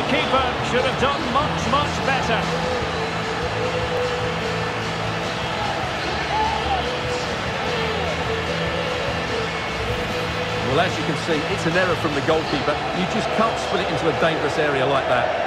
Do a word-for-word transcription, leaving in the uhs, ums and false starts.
keeper should have done much, much better. Well, as you can see, it's an error from the goalkeeper. You just can't split it into a dangerous area like that.